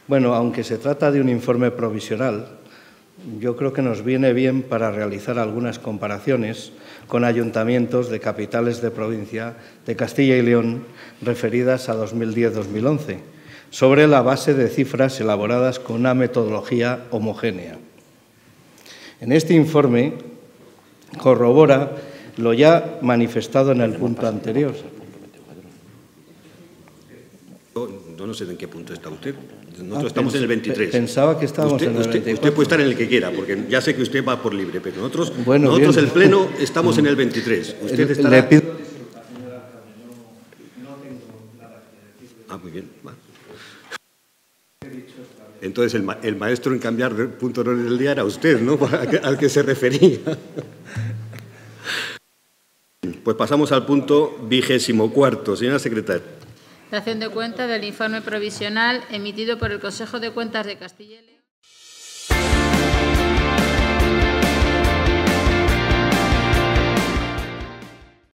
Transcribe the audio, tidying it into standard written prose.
Bueno, aunque se trata de un informe provisional, yo creo que nos viene bien para realizar algunas comparaciones con ayuntamientos de capitales de provincia de Castilla y León referidas a 2010-2011, sobre la base de cifras elaboradas con una metodología homogénea. En este informe corrobora lo ya manifestado en el punto anterior. Yo no sé en qué punto está usted. Nosotros estamos en el 23. Pensaba que estábamos en el 24. Usted puede estar en el que quiera, porque ya sé que usted va por libre, pero nosotros el Pleno, estamos en el 23. Usted estará... Le pido... Ah, muy bien. Va. Entonces, el maestro en cambiar de punto de orden del día era usted, ¿no? Al que se refería. Pues pasamos al punto 24. Señora secretaria. Dación de cuenta del informe provisional emitido por el Consejo de Cuentas de Castilla y León.